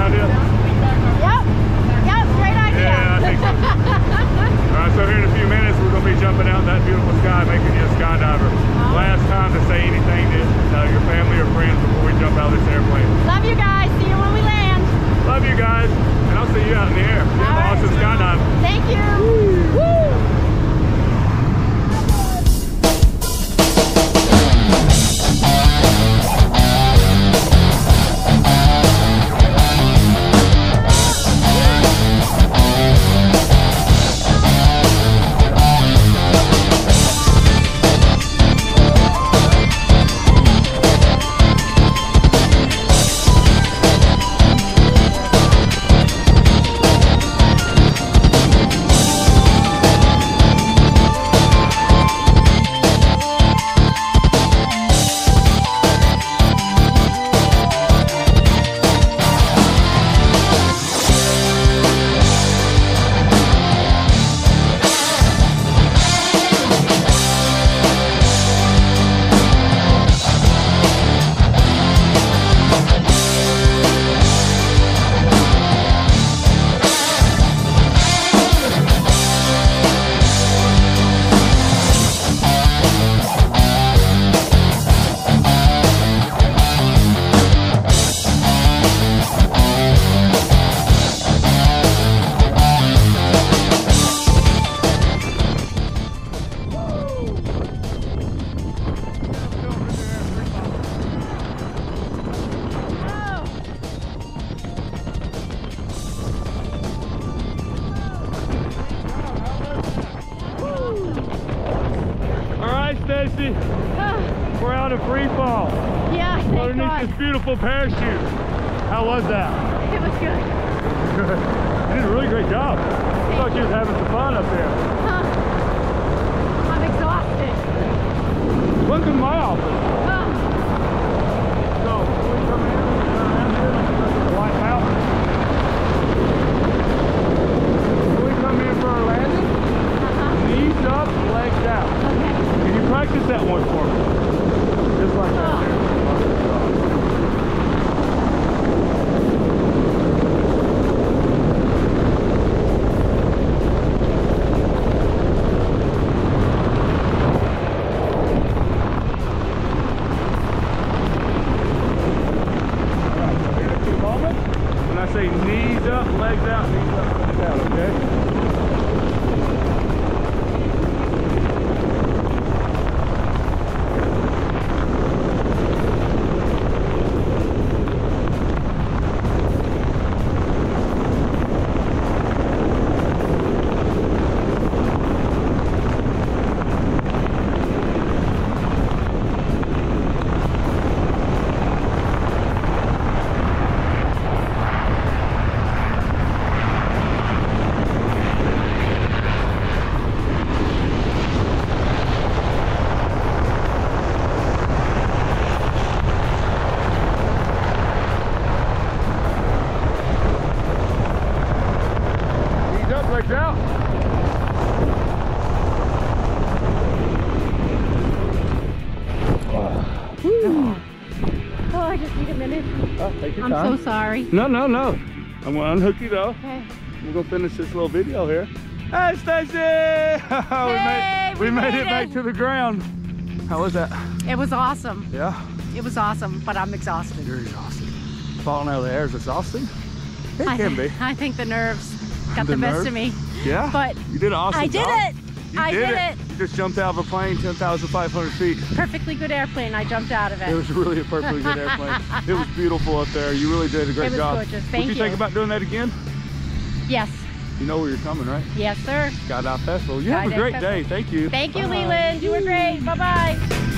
idea? Yep. Yep, great idea. Yeah, I think so. All right, so here in a few minutes, we're going to be jumping out in that beautiful sky, making you a skydiver. Last time to say anything to your family or friends before we jump out of this airplane. Love you guys. See you when we land. Love you guys. And I'll see you out in the air. You have an awesome skydive. Thank you. Woo. Stacey, we're out of free fall. Yeah, underneath this beautiful parachute. How was that? It was good. You did a really great job. I thought you was having some fun up there. I'm exhausted. Welcome to my office. So, when we come in, around here, wipe out. When we come in for our landing, knees up, legs out. Okay. Can you practice that one for me? Just like that. When I say knees up, legs out, knees up, legs out, okay? Legs out. Oh, I just need a minute. Take your I'm time. so sorry. No. I'm gonna unhook you though. Okay. We're gonna finish this little video here. Hey, Stacey! we made it back to the ground. How was that? It was awesome. Yeah. It was awesome, but I'm exhausted. You're exhausted. Falling out of the air is exhausting. It can be. I think the nerves got the best of me. Yeah. But you did an awesome job. I did it. You just jumped out of a plane 10,500 feet. Perfectly good airplane. I jumped out of it. It was really a perfectly good airplane. It was beautiful up there. You really did a great job. It was gorgeous. Thank you. Would you think about doing that again? Yes. You know where you're coming, right? Yes, sir. Skydive Pepperell. You have a great day. Thank you. Thank you, Leland. You were great. Bye-bye.